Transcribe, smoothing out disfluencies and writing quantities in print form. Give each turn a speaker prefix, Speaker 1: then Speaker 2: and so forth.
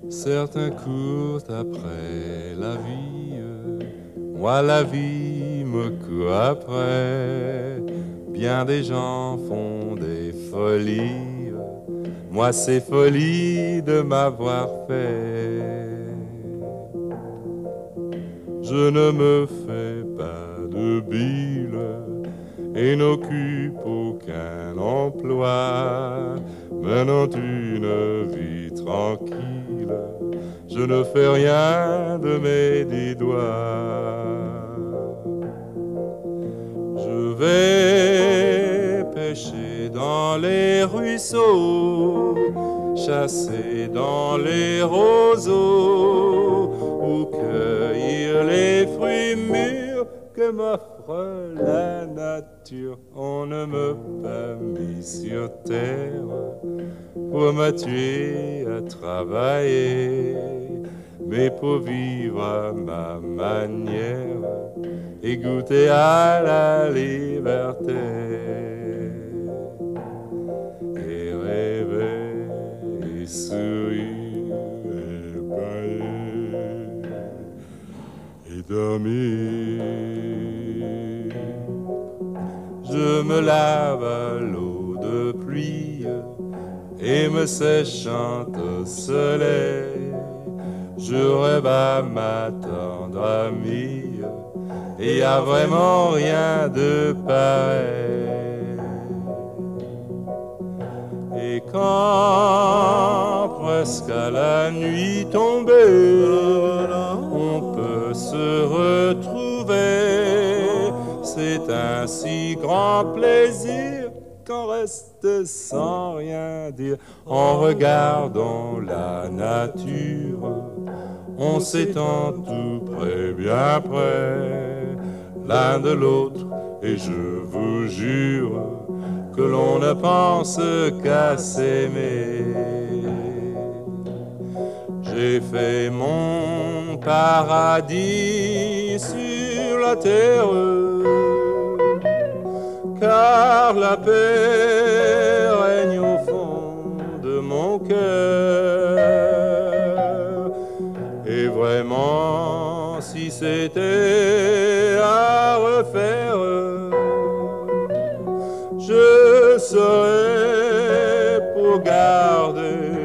Speaker 1: Certains courent après la vie, moi la vie me court après. Bien des gens font des folies, moi c'est folie de m'avoir fait. Je ne me fais pas de bile et n'occupe aucun emploi, menant une vie tranquille, je ne fais rien de mes 10 doigts. Je vais pêcher dans les ruisseaux, chasser dans les roseaux, ou cueillir les fruits mûrs que m'offre la nature. On ne me pas mis sur terre pour me tuer à travailler, mais pour vivre à ma manière et goûter à la liberté. Et rêver, et sourire, et bailler, et dormir. Je me lave à l'eau de pluie et me séchant au soleil, je rêve à ma tendre amie, et y a vraiment rien de pareil. Et quand presque à la nuit tombée, on peut se retrouver, c'est un si grand plaisir qu'on reste sans rien dire en regardant la nature. On s'étend tout près, bien près, l'un de l'autre, et je vous jure que l'on ne pense qu'à s'aimer. J'ai fait mon paradis sur la terre, car la paix règne au fond de mon cœur. Et vraiment, si c'était à refaire, je serais pour garder